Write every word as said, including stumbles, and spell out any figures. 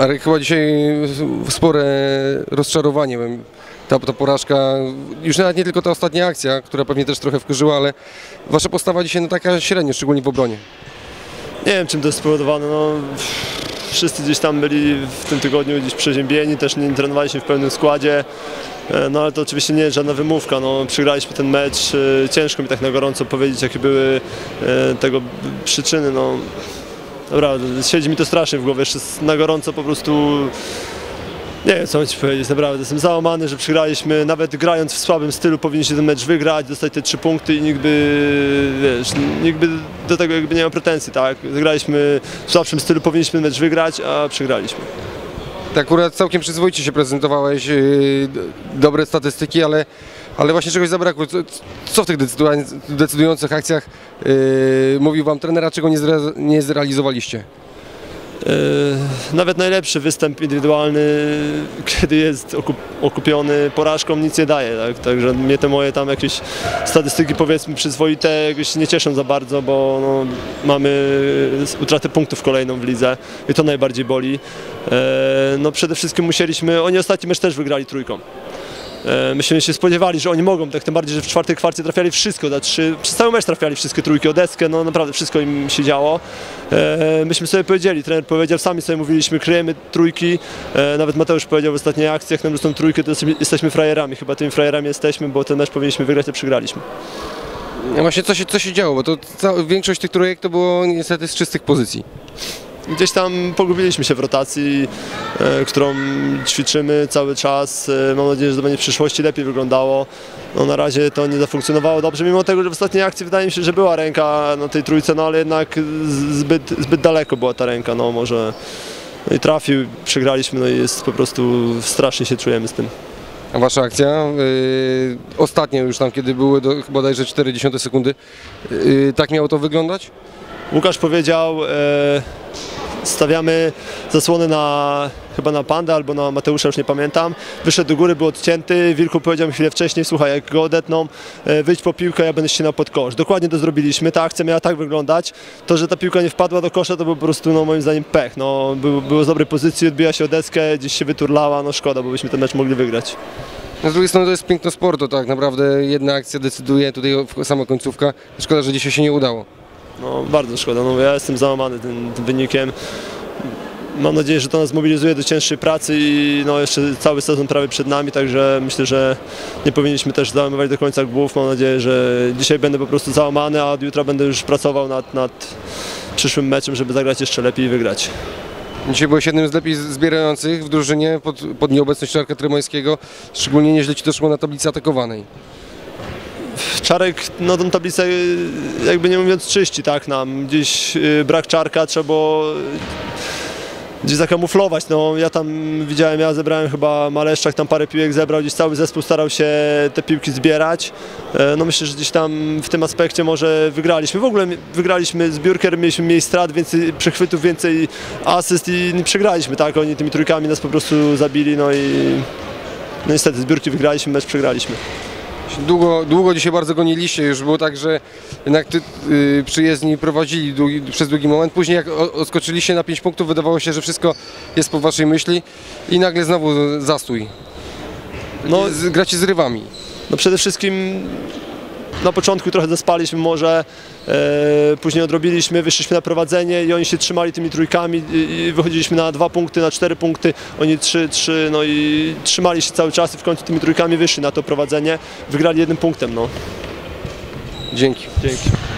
Ale chyba dzisiaj spore rozczarowanie. Ta, ta porażka, już nawet nie tylko ta ostatnia akcja, która pewnie też trochę wkurzyła, ale wasza postawa dzisiaj no taka średnia, szczególnie w obronie. Nie wiem, czym to jest spowodowane. No, wszyscy gdzieś tam byli w tym tygodniu gdzieś przeziębieni, też nie trenowaliśmy w pełnym składzie. No ale to oczywiście nie jest żadna wymówka. No, przegraliśmy ten mecz. Ciężko mi tak na gorąco powiedzieć, jakie były tego przyczyny. No, dobra, siedzi mi to strasznie w głowie. Jeszcze na gorąco po prostu nie wiem, co mam ci powiedzieć, naprawdę jestem załamany, że przegraliśmy, nawet grając w słabym stylu powinniśmy ten mecz wygrać, dostać te trzy punkty i nikt by, wiesz, nikt by do tego jakby nie miał pretensji, tak? Zagraliśmy w słabszym stylu, powinniśmy ten mecz wygrać, a przegraliśmy. Tak, akurat całkiem przyzwoicie się prezentowałeś, yy, dobre statystyki, ale, ale właśnie czegoś zabrakło. Co, co w tych decydujących akcjach yy, mówił wam trener, a czego nie, zre, nie zrealizowaliście? Yy, nawet najlepszy występ indywidualny, kiedy jest okup okupiony porażką, nic nie daje, tak? Także mnie te moje tam jakieś statystyki, powiedzmy, przyzwoite jakieś nie cieszą za bardzo, bo no, mamy utratę punktów kolejną w lidze i to najbardziej boli. Yy, no przede wszystkim musieliśmy, oni ostatni mecz też wygrali trójką. Myśmy się spodziewali, że oni mogą, tak tym bardziej, że w czwartej kwarcie trafiali wszystko, na trzy, przez cały mecz trafiali wszystkie trójki o deskę, no naprawdę wszystko im się działo. Myśmy sobie powiedzieli, trener powiedział, sami sobie mówiliśmy, kryjemy trójki, nawet Mateusz powiedział w ostatnich akcjach, na tą trójkę to jesteśmy frajerami, chyba tymi frajerami jesteśmy, bo ten mecz powinniśmy wygrać, a przegraliśmy. A właśnie co się, co się działo, bo to cała, większość tych trójek to było niestety z czystych pozycji. Gdzieś tam pogubiliśmy się w rotacji, e, którą ćwiczymy cały czas. E, mam nadzieję, że to będzie w przyszłości lepiej wyglądało. No, na razie to nie zafunkcjonowało dobrze, mimo tego, że w ostatniej akcji wydaje mi się, że była ręka na tej trójce, no ale jednak zbyt, zbyt daleko była ta ręka, no może no i trafił, przegraliśmy, no i jest po prostu strasznie się czujemy z tym. A wasza akcja, yy, ostatnio już tam, kiedy były do, bodajże czterdzieści sekundy, yy, tak miało to wyglądać? Łukasz powiedział, e, stawiamy zasłony na, chyba na Pandę albo na Mateusza, już nie pamiętam. Wyszedł do góry, był odcięty, Wilku powiedział mi chwilę wcześniej, słuchaj, jak go odetną, e, wyjdź po piłkę, ja będę ścinał pod kosz. Dokładnie to zrobiliśmy, ta akcja miała tak wyglądać. To, że ta piłka nie wpadła do kosza, to był po prostu, no, moim zdaniem, pech. No, był, było z dobrej pozycji, odbiła się o deskę, gdzieś się wyturlała, no szkoda, bo byśmy ten mecz mogli wygrać. No z drugiej strony to jest piękno sportu, tak naprawdę jedna akcja decyduje, tutaj sama końcówka. Szkoda, że dzisiaj się nie udało. No bardzo szkoda, no ja jestem załamany tym, tym wynikiem. Mam nadzieję, że to nas zmobilizuje do cięższej pracy i no jeszcze cały sezon prawie przed nami, także myślę, że nie powinniśmy też załamywać do końca głów. Mam nadzieję, że dzisiaj będę po prostu załamany, a od jutra będę już pracował nad, nad przyszłym meczem, żeby zagrać jeszcze lepiej i wygrać. Dzisiaj byłeś jednym z lepiej zbierających w drużynie pod, pod nieobecność Czarka Trymońskiego, szczególnie nieźle ci to szło na tablicy atakowanej. Czarek, no tą tablicę, jakby nie mówiąc, czyści, tak, nam gdzieś brak Czarka trzeba było gdzieś zakamuflować, no ja tam widziałem, ja zebrałem chyba Maleszczak, tam parę piłek zebrał, gdzieś cały zespół starał się te piłki zbierać, no myślę, że gdzieś tam w tym aspekcie może wygraliśmy, w ogóle wygraliśmy zbiórkę, mieliśmy mniej strat, więcej przechwytów, więcej asyst i nie przegraliśmy, tak, oni tymi trójkami nas po prostu zabili, no i no niestety zbiórki wygraliśmy, mecz przegraliśmy. Długo, długo dzisiaj bardzo goniliście, już było tak, że jednak ty, yy, przyjezdni prowadzili długi, przez długi moment, później jak odskoczyliście na pięć punktów, wydawało się, że wszystko jest po waszej myśli i nagle znowu zastój. No, gracie z rywami. No przede wszystkim na początku trochę zaspaliśmy może, e, później odrobiliśmy, wyszliśmy na prowadzenie i oni się trzymali tymi trójkami i, i wychodziliśmy na dwa punkty, na cztery punkty, oni trzy, trzy, no i trzymali się cały czas i w końcu tymi trójkami wyszli na to prowadzenie, wygrali jednym punktem, no. Dzięki. Dzięki.